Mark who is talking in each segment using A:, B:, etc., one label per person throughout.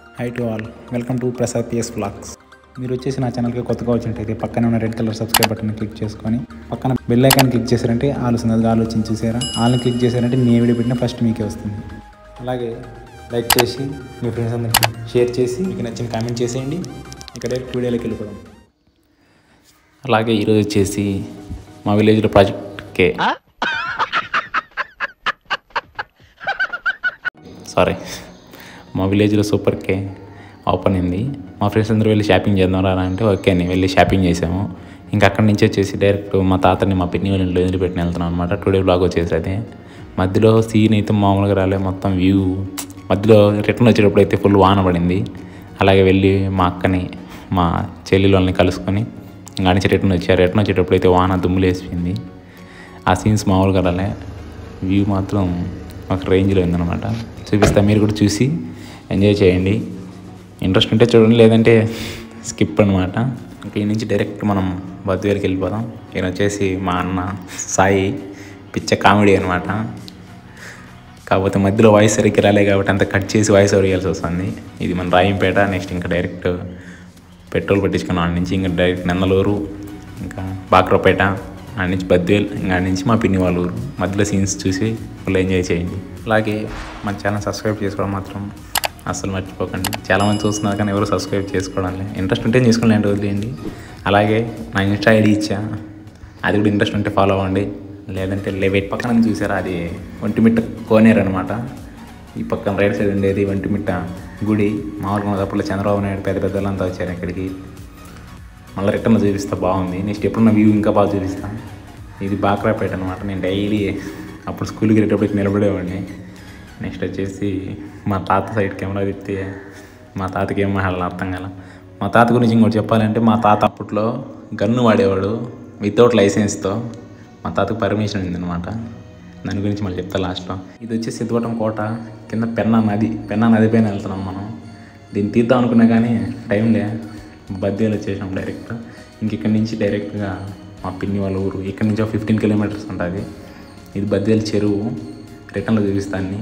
A: High to all, welcome to Prasad PS vlogs. మీరు వచ్చేసి నా ఛానల్కి కొత్తగా వచ్చినట్టయితే పక్కన ఉన్న red color subscribe button click చేసుకొని పక్కన బెల్ ఐకాన్ క్లిక్ చేశారంటే ఆలోచించి చూసారా, ఆల్ని క్లిక్ చేశారంటే నేను వీడియో పెట్టిన ఫస్ట్ మీకే వస్తుంది. అలాగే లైక్ చేసి మీ ఫ్రెండ్స్ అందరికీ షేర్ చేసి మీకు నచ్చిన కామెంట్ చేసేయండి. ఇక డైరెక్ట్ వీడియోలోకి వెళ్ళిపోదాం. అలాగే ఈరోజు వచ్చేసి మా విలేజ్లో ప్రాజెక్ట్కే మా విలేజ్లో సూపర్ కే ఓపెన్ అయింది. మా ఫ్రెండ్స్ అందరూ వెళ్ళి షాపింగ్ చేద్దాం రా అంటే ఓకే అని వెళ్ళి షాపింగ్ చేసాము. ఇంకా అక్కడి నుంచి వచ్చేసి డైరెక్ట్ మా తాతని మా పిన్ని వాళ్ళ ఇంట్లో వదిలిపెట్టిన వెళ్తున్నాం అనమాట. టుడే బ్లాగ్ వచ్చేసి అదే. మధ్యలో సీన్ అయితే మామూలుగా రాలే, మొత్తం వ్యూ. మధ్యలో రిటర్న్ వచ్చేటప్పుడు అయితే ఫుల్ వాన పడింది. అలాగే వెళ్ళి మా అక్కని మా చెల్లెలు వాళ్ళని కలుసుకొని ఇంకా నుంచి రిటర్న్ వచ్చేటప్పుడు అయితే వాన దుమ్ములు వేసిపోయింది. ఆ సీన్స్ మామూలుగా రాలే, వ్యూ మాత్రం ఒక రేంజ్లో ఉందన్నమాట. చూపిస్తా, మీరు కూడా చూసి ఎంజాయ్ చేయండి. ఇంట్రెస్ట్ ఉంటే చూడండి, లేదంటే స్కిప్ అనమాట. ఈ నుంచి డైరెక్ట్ మనం బద్వేలుకి వెళ్ళిపోదాం. ఈయన వచ్చేసి మా అన్న సాయి, పిచ్చ కామెడీ అనమాట. కాకపోతే మధ్యలో వాయిస్ సరిగ్గా రాలే కాబట్టి అంత కట్ చేసి వాయిస్ ఓవర్ ఇవ్వాల్సి వస్తుంది. ఇది మన రాయంపేట. నెక్స్ట్ ఇంకా డైరెక్ట్ పెట్రోల్ పట్టించుకున్నాం. ఆడ నుంచి ఇంకా డైరెక్ట్ నెందలూరు, ఇంకా బాక్రోపేట, ఆడ నుంచి బద్వేల్, ఇంకా ఆడ నుంచి మా పిన్ని వాళ్ళ ఊరు. మధ్యలో సీన్స్ చూసి ఫుల్ ఎంజాయ్ చేయండి. అలాగే మన ఛానల్ సబ్స్క్రైబ్ చేసుకోవడం మాత్రం అస్సలు మర్చిపోకండి. చాలామంది చూస్తున్నారు కానీ ఎవరు సబ్స్క్రైబ్ చేసుకోవడం లేదు. ఇంట్రెస్ట్ ఉంటే చేసుకోండి, వదిలేయండి. అలాగే నా ఇన్స్టా ఐడి ఇచ్చా, అది కూడా ఇంట్రెస్ట్ ఉంటే ఫాలో అవ్వండి. లేదంటే వెయిట్ పక్కన చూసారా, అది ఒంటిమిట్ట కోనేరు అనమాట. ఈ పక్కన రైట్ సైడ్ ఉండేది ఒంటిమిట్ట గుడి. మామూలుగా అప్పుడు చంద్రబాబు నాయుడు పెద్ద వాళ్ళంతా వచ్చారు ఇక్కడికి. మళ్ళీ రిటర్న్ చూపిస్తా, బాగుంది. నెక్స్ట్ ఎప్పుడున్న వ్యూ ఇంకా బాగా చూపిస్తాను. ఇది బాక్రాపేట అనమాట. నేను డైలీ అప్పుడు స్కూల్కి వెళ్ళేటప్పుడు నిలబడేవాడిని. నెక్స్ట్ వచ్చేసి మా తాత సైడ్ కెమెరా తిప్పితే మా తాతకి ఏం మాట్లాడాలి అర్థం కాల. మా తాత గురించి ఇంకోటి చెప్పాలంటే, మా తాత అప్పట్లో గన్ను వాడేవాడు వితౌట్ లైసెన్స్తో. మా తాతకు పర్మిషన్ ఉందన్నమాట. దాని గురించి మళ్ళీ చెప్తా లాస్ట్లో. ఇది వచ్చి సిద్ధవటం కోట కింద పెన్నా నది పైన వెళ్తున్నాం మనం. దీన్ని తీద్దాం అనుకున్నా కానీ టైం లే, బద్వేలు వచ్చేసాం డైరెక్ట్. ఇక్కడి నుంచి డైరెక్ట్గా మా పిన్ని వాళ్ళ ఊరు. ఇక్కడ నుంచి 15 కిలోమీటర్స్ ఉంటుంది. ఇది బద్వేలు చెరువు. రిటర్న్లో చూపిస్తాను.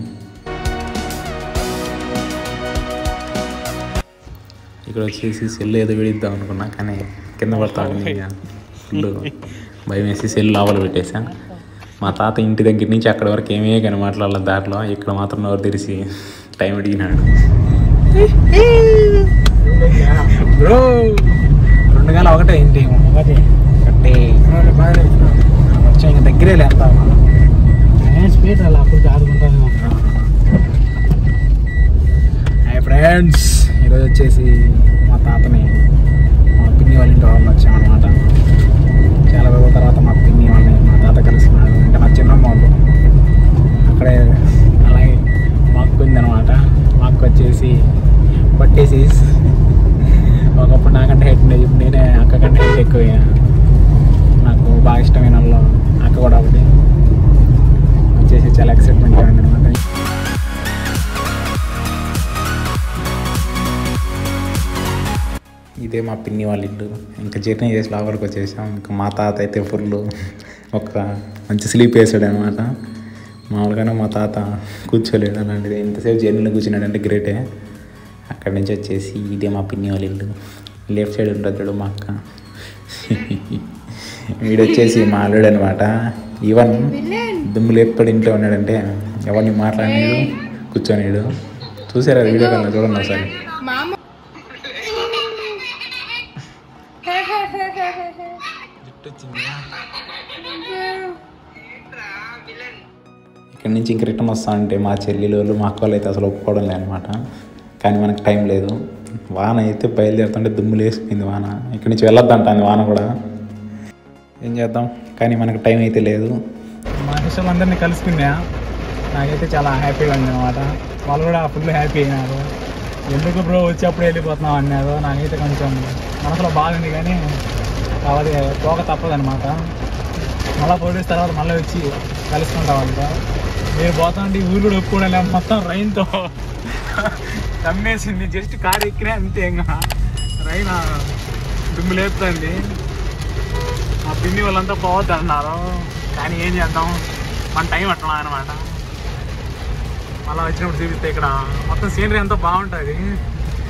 A: ఇక్కడ వచ్చేసి సెల్ ఏదో విడిద్దాం అనుకున్నా కానీ కింద పడతాను. ఫుల్ భయం వేసి సెల్ లోపల పెట్టేసా. మా తాత ఇంటి దగ్గర నుంచి అక్కడి వరకు ఏమే కానీ మాట్లాడాలి దారిలో. ఇక్కడ మాత్రం నోరు తెరిచి టైం అడిగినాడు. 2:01 ఏంటి కట్టే ఇంకా దగ్గరే లేస్తా స్పీడ్ అలా అప్పుడు ఆడుకుంటాను. హాయ్ ఫ్రెండ్స్, ఈరోజు వచ్చేసి మా తాతని మా పిన్ని వాళ్ళ ఇంటి వాళ్ళు వచ్చామన్నమాట. చాలా రోజుల తర్వాత మా పిన్ని వాళ్ళని మా తాత కలిసినాడు. అంటే మా చిన్నమ్మ వాళ్ళు అక్కడే. అలాగే మాకు ఉందనమాట. మాకు వచ్చేసి పట్టేసి ఒకప్పుడు నాకంటే హెడ్ ఉండేది, ఇప్పుడు నేనే అక్క కంటే హెడ్ ఎక్కువ. నాకు బాగా ఇష్టమైన వాళ్ళు అక్క కూడా ఒకటి వచ్చేసి చాలా ఎక్సైట్మెంట్గా ఉంది అనమాట. ఇదే మా పిన్ని వాళ్ళ ఇల్లు. ఇంకా జర్నీ చేసి లోపలికి వచ్చేసాం. ఇంకా మా తాత అయితే ఫుల్ ఒక మంచి స్లీప్ వేసాడు అనమాట. మామూలుగానే మా తాత కూర్చోలేడు అలాంటిది. ఇంతసేపు జర్నీలో కూర్చున్నాడంటే గ్రేటే. అక్కడి నుంచి వచ్చేసి ఇదే మా పిన్ని వాళ్ళ ఇల్లు. లెఫ్ట్ సైడ్ ఉంటుంది మా అక్క. వీడు వచ్చేసి మా అల్లుడు అనమాట. ఈవెన్ దుమ్ములు ఎప్పుడు ఇంట్లో ఉన్నాడంటే ఎవరిని మాట్లాడినాడు, కూర్చోనేడు. చూసారా వీడియో కన్నా? చూడండి ఒకసారి. ఇక్కడి నుంచి ఇంక రిటర్న్ వస్తా అంటే మా చెల్లెలు మా అక్క వాళ్ళు అయితే అసలు ఒప్పుకోవడం లేదనమాట. కానీ మనకు టైం లేదు. వాన అయితే బయలుదేరుతుంటే దుమ్ములు వేసిపోయింది వాన. ఇక్కడి నుంచి వెళ్ళొద్దంటాను వాన కూడా. ఏం చేద్దాం, కానీ మనకు టైం అయితే లేదు. మా ఇష్టం అందరినీ కలుసుకున్నా. నాకైతే చాలా హ్యాపీగా ఉంది అనమాట. వాళ్ళు కూడా ఫుల్ హ్యాపీ అయినారు. ఎందుకు బ్రో వచ్చి అప్పుడు వెళ్ళిపోతున్నాం అన్నారు. నాకైతే కొంచెం మనసులో బాగుంది కానీ కావాలి పోక తప్పదనమాట. మళ్ళీ 4 days తర్వాత మళ్ళీ వచ్చి కలుసుకుంటాం వాళ్ళతో. మీరు పోతాండి ఊరు కూడా ఒప్పుకోవడం లేదు. మొత్తం రైన్తో తమ్మేసింది. జస్ట్ కారు ఎక్కినా అంతే. ఇంకా రైన్ దుమ్ము లేపుతుంది. మా పిన్ని వాళ్ళంతా పోవద్దు అన్నారు. కానీ ఏం చేద్దాం, మన టైం అట్లా అనమాట. మళ్ళీ వచ్చినప్పుడు చూపిస్తే ఇక్కడ మొత్తం సీనరీ అంతా బాగుంటుంది.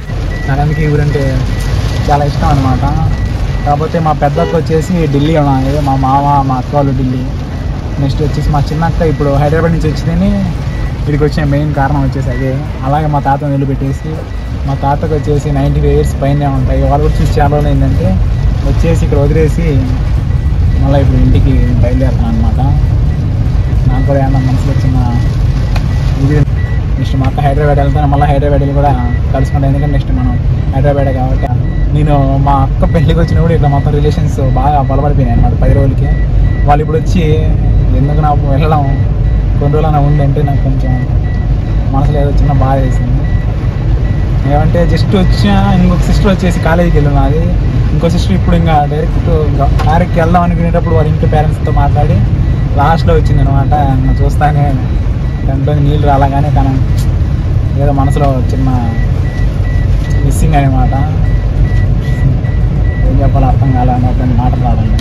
B: నాకు అందుకే ఈ ఊరంటే చాలా ఇష్టం అనమాట. కాకపోతే మా పెద్దక్క వచ్చేసి ఢిల్లీ ఉన్నది, మా మామ మా అక్క వాళ్ళు ఢిల్లీ. నెక్స్ట్ వచ్చేసి మా చిన్న అక్క ఇప్పుడు హైదరాబాద్ నుంచి వచ్చిందని ఇక్కడికి వచ్చిన మెయిన్ కారణం వచ్చేసి అదే. అలాగే మా తాతను వదిలిపెట్టేసి, మా తాతకు వచ్చేసి 95 years పైన ఉంటాయి, వాళ్ళు కూడా చూసి చాలా రోజులు ఏంటంటే వచ్చేసి ఇక్కడ వదిలేసి మళ్ళీ ఇప్పుడు ఇంటికి బయలుదేరుతున్నాను అనమాట. నాకు కూడా ఏమన్నా మనసులో చిన్న ఇది. నెక్స్ట్ మా అక్క హైదరాబాద్ వెళ్తాను, మళ్ళీ హైదరాబాద్ వెళ్ళి కూడా కలుసుకుంటాను. ఎందుకంటే నెక్స్ట్ మనం హైదరాబాద్ కాబట్టి నేను మా అక్క పెళ్ళికి వచ్చినప్పుడు ఇట్లా మొత్తం రిలేషన్స్ బాగా బలపడిపోయినాయి అనమాట 10 రోజులకి. వాళ్ళు ఇప్పుడు వచ్చి ఎందుకు నాకు వెళ్ళడం కొన్ని రోజులైనా ఉందంటే నాకు కొంచెం మనసులో ఏదో చిన్న బాధ వేసింది. ఏమంటే జస్ట్ వచ్చా, ఇంకొక సిస్టర్ వచ్చేసి కాలేజీకి వెళ్ళినది, ఇంకో సిస్టర్ ఇప్పుడు ఇంకా డైరెక్ట్కి వెళ్దాం అనుకునేటప్పుడు వాళ్ళ ఇంటి పేరెంట్స్తో మాట్లాడి లాస్ట్లో వచ్చింది అనమాట. చూస్తానే దాంట్లో నీళ్ళు రాలాగానే కానీ ఏదో మనసులో చిన్న మిస్సింగ్ అనమాట. ఏం చెప్పాలో అర్థం కాలని ఒక మాటలు రాదండి.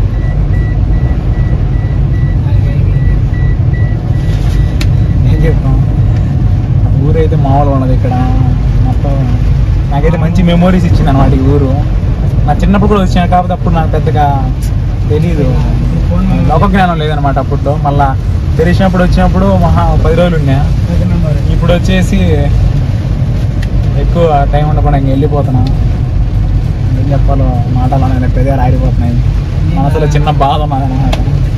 B: ఏం చెప్తాం, ఊరైతే మామూలుగా ఉన్నది. ఇక్కడ మొత్తం నాకైతే మంచి మెమోరీస్ ఇచ్చింది అనమాట ఈ ఊరు. నా చిన్నప్పుడు కూడా వచ్చాను, కాకపోతే అప్పుడు నాకు పెద్దగా తెలీదు, లోక జ్ఞానం లేదనమాట అప్పట్లో. మళ్ళీ తెలిసినప్పుడు వచ్చినప్పుడు 10 రోజులు ఉన్నా. ఇప్పుడు వచ్చేసి ఎక్కువ టైం ఉండకుండా ఇంక వెళ్ళిపోతున్నా. ఏం చెప్పాలో మాటలు అనేది పెద్దగా ఆడిపోతున్నాయి. మనసులో చిన్న బాధ ఉన్నదన్నమాట.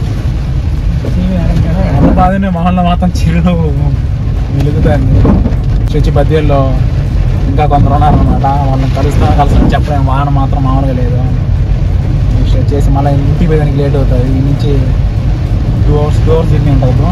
B: అంత బాధనే మొహంలో మాత్రం చిరునవ్వు వెలుగుతుంది. వచ్చి బద్దీల్లో ఇంకా కొందరు ఉన్నారనమాట, వాళ్ళని కలుస్తాను చెప్పలేము. వాహనం మాత్రం మామూలుగా లేదు. నెక్స్ట్ వచ్చేసి మళ్ళీ ఇంటికి పోయేదానికి లేట్ అవుతుంది. ఈ నుంచి 2 hours జర్నీ ఉంటుంది బ్రో.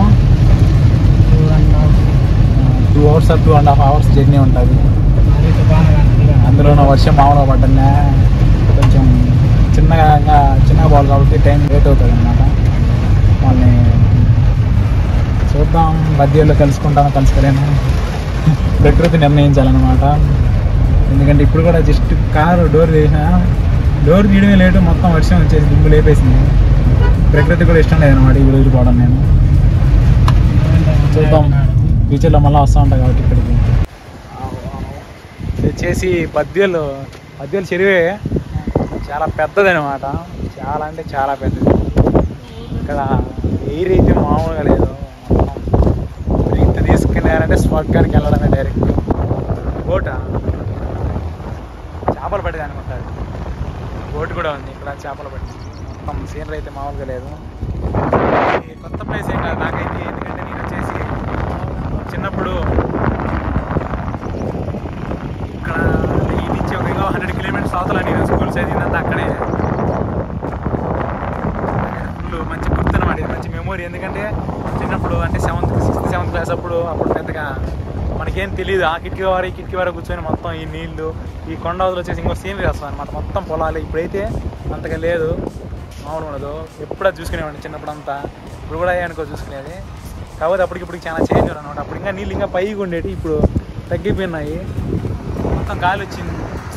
B: 2 hours 2.5 hours జర్నీ ఉంటుంది. అందులో వర్షం మామూలుగా పడ్డా కొంచెం చిన్నగా బాల్ కాబట్టి టైం లేట్ అవుతుంది అనమాట. వాళ్ళని చూద్దాం, బద్దీల్లో కలుసుకుంటామో కలుసుకోలేను, ప్రకృతి నిర్ణయించాలన్నమాట. ఎందుకంటే ఇప్పుడు కూడా జస్ట్ కారు డోర్ తీయడమే లేటు, మొత్తం వర్షం వచ్చేసి దుమ్ము లేపేసింది. ప్రకృతి కూడా ఇష్టం లేదనమాట ఈ వదిలిపోవడం. నేను చూద్దాం, ఫ్యూచర్లో మళ్ళీ వస్తూ ఉంటాను కాబట్టి ఇక్కడికి. వచ్చేసి బద్దీలు చెరువే, చాలా పెద్దది అనమాట. చాలా అంటే చాలా పెద్దది. ఇక్కడ ఎయిర్ అయితే మామూలుగా లేదు. మొత్తం ఇంత తీసుకెళ్ళారంటే స్వర్గానికి వెళ్ళడమే డైరెక్ట్. బోట చేపలు పట్టేది అనుకుంటారు, బోట్ కూడా ఉంది ఇక్కడ, చేపలు పట్టి. మొత్తం సీనరీ అయితే మామూలుగా లేదు. కొత్త ప్లేస్ ఏం కాదు నాకైతే, ఎందుకంటే నేను వచ్చేసి చిన్నప్పుడు ఇక్కడ ఈ నుంచి ఒక 100 kilometers అవతల నేను స్కూల్ చదివిందంతా అక్కడే. ఫుల్ మంచి గుర్తు అనమాట, మంచి మెమొరీ. ఎందుకంటే చిన్నప్పుడు అంటే 6th 7th క్లాస్ అప్పుడు పెద్దగా మనకేం తెలియదు. ఆ కిటికీ వారు కూర్చొని మొత్తం ఈ నీళ్లు, ఈ కొండ వదిలి వచ్చేసి ఇంకో సీనరీ వస్తుంది అనమాట. మొత్తం పొలాలు. ఇప్పుడైతే అంతగా లేదు, మామూలు ఉండదు. ఎప్పుడు అది చూసుకునేవాడిని చిన్నప్పుడు అంతా. ఇప్పుడు కూడా అనుకో చూసుకునేది. కాకపోతే అప్పటికిప్పుడు చాలా చేంజ్ అనమాట. అప్పుడు ఇంకా నీళ్ళు ఇంకా పైకి ఉండేవి, ఇప్పుడు తగ్గిపోయినాయి. మొత్తం గాలి వచ్చింది,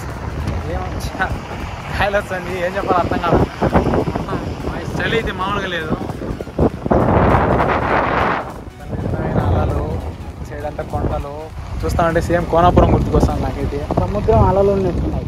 B: గాలి వస్తుంది. ఏం చెప్పాలో అర్థం కాదు. మొత్తం చలి అయితే మామూలుగా లేదు. అలలు సైడ్ అంతా కొండలు చూస్తామంటే సేమ్ కోనాపురం గుర్తుకొస్తాను నాకైతే. సముద్రం అలలు ఉన్నట్టున్నాయి.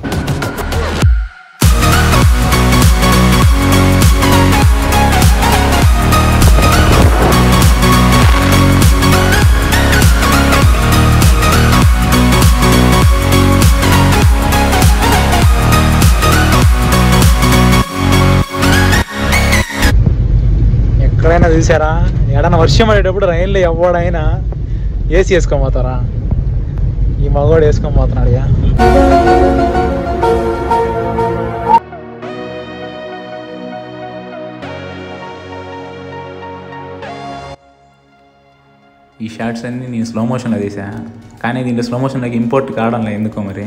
B: ఎక్కడైనా చూసారా, ఎడన్నా వర్షం పడేటప్పుడు రైన్లో ఎవడైనా ఏసీ వేసుకొని పోతారా? ఈ మగవాడు వేసుకొని పోతున్నాడు.
A: ఈ షార్ట్స్ అన్నీ నేను స్లో మోషన్లో తీసా, కానీ దీంట్లో స్లో మోషన్లోకి ఇంపోర్ట్ కావడం లేదు ఎందుకో మరి.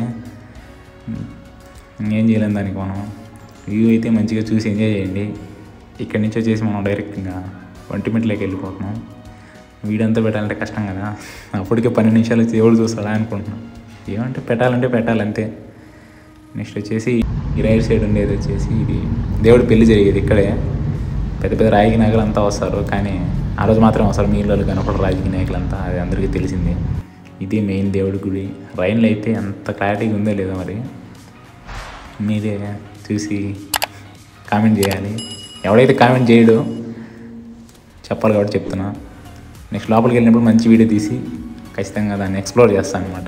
A: ఏం చేయలేం దానికి. మనం వ్యూ అయితే మంచిగా చూసి ఎంజాయ్ చేయండి. ఇక్కడి నుంచి వచ్చేసి మనం డైరెక్ట్గా ఒంటిమిట్లోకి వెళ్ళిపోతున్నాం. వీడియో అంతా పెట్టాలంటే కష్టం కదా, అప్పటికే 12 నిమిషాలు వచ్చి ఎవడు చూస్తాడా అనుకుంటున్నాం. ఏమంటే పెట్టాలంతే. నెక్స్ట్ వచ్చేసి ఈ రైట్ సైడ్ ఉండేది వచ్చేసి ఇది దేవుడి పెళ్లి జరిగేది ఇక్కడే. పెద్ద రాజకీయ నాయకులు అంతా వస్తారు, కానీ ఆ రోజు మాత్రం వస్తారు. మీ ఇళ్ళు కనపడరు రాజకీయ నాయకులు అంతా, అది అందరికీ తెలిసింది. ఇది మెయిన్ దేవుడి గుడి. రైన్లో అయితే ఎంత క్లారిటీగా ఉందో లేదో మరి మీరే చూసి కామెంట్ చేయాలి. ఎవడైతే కామెంట్ చేయడో చెప్పాలి కాబట్టి చెప్తున్నా. నెక్స్ట్ లోపలికి వెళ్ళినప్పుడు మంచి వీడియో తీసి ఖచ్చితంగా దాన్ని ఎక్స్ప్లోర్ చేస్తాను అనమాట.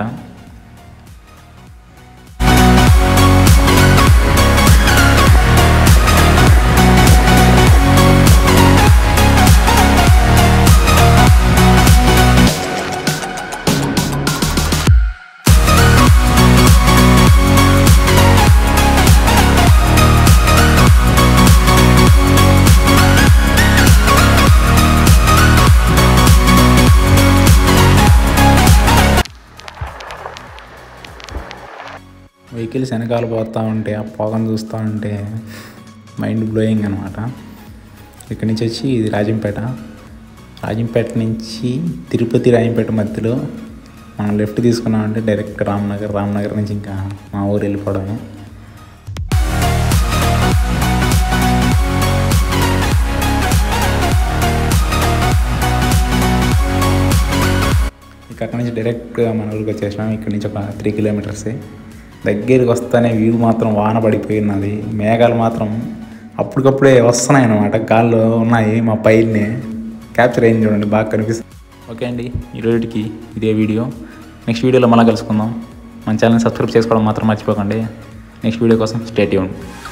A: వెహికల్స్ వెనకాల పోతూ ఉంటే ఆ పొగను చూస్తూ ఉంటే మైండ్ బ్లోయింగ్ అనమాట. ఇక్కడి నుంచి వచ్చి ఇది రాజంపేట నుంచి తిరుపతి రాజంపేట మధ్యలో మనం లెఫ్ట్ తీసుకున్నామంటే డైరెక్ట్ రామ్నగర్ నుంచి ఇంకా మా ఊరు వెళ్ళిపోవడమే. ఇక అక్కడి నుంచి డైరెక్ట్గా మన ఊరికి వచ్చేసినాం. ఇక్కడి నుంచి ఒక 3 కిలోమీటర్సే. దగ్గరికి వస్తానే వ్యూ మాత్రం వాన పడిపోయినది. మేఘాలు మాత్రం అప్పటికప్పుడే వస్తున్నాయి అన్నమాట. గాల్లో ఉన్నాయి మా పైర్ని క్యాప్చర్ అయింది చూడండి, బాగా కనిపిస్తుంది. ఓకే అండి, ఈ రోజుకి ఇదే వీడియో. నెక్స్ట్ వీడియోలో మళ్ళీ కలుసుకుందాం. మన ఛానల్ని సబ్స్క్రైబ్ చేసుకోవడం మాత్రం మర్చిపోకండి. నెక్స్ట్ వీడియో కోసం స్టే ట్యూన్డ్.